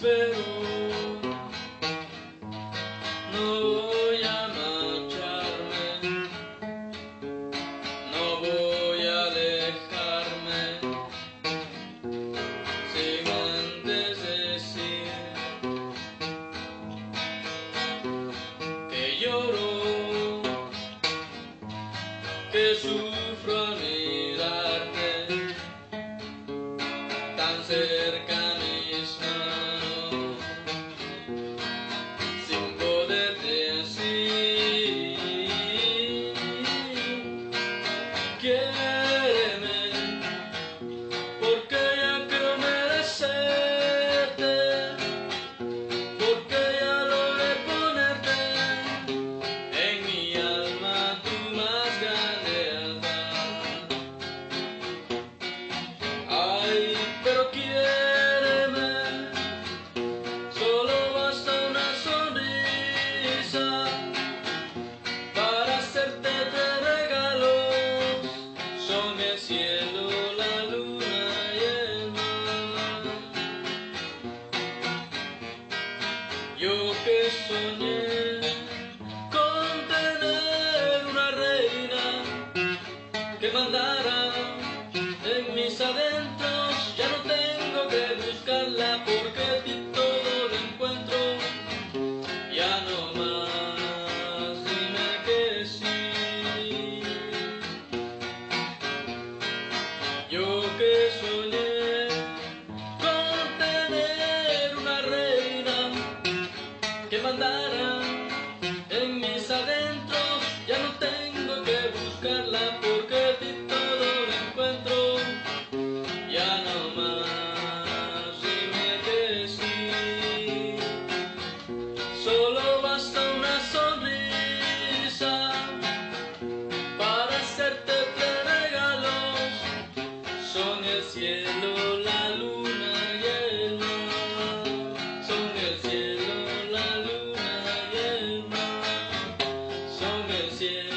pero no voy a marcharme, no voy a alejarme sin antes decir que lloro, que sufro al mirarte tan cerca a mis manos, sin poder decir quiéreme, porque ya creo merecerte, porque ya logré ponerte en mi alma tu más grande altar. Ay, pero quiéreme, solo basta una sonrisa para hacerte tres regalos. Son el cielo, la luna y el mar. Yo que soñé con tener una reina que mandara en mis adentros, ya no tengo que buscarla porque en ti todo lo encuentro. Ya no más, dime que sí. Yo que soñé con tener una reina que mandara en mis adentros, ya no tengo que buscarla porque en ti todo lo encuentro. Ya no más, dime que sí. Solo basta una sonrisa para hacerte tres regalos. Son el cielo, la luna y el mar. Son el cielo, la luna y el mar. Son el cielo.